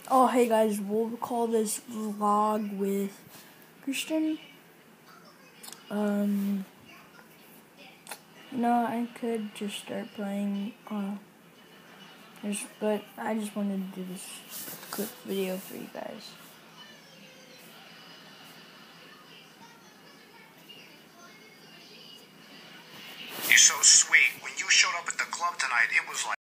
Oh, hey guys, we'll call this vlog with Christian. I could just start playing, but I just wanted to do this quick video for you guys. You're so sweet. When you showed up at the club tonight, it was like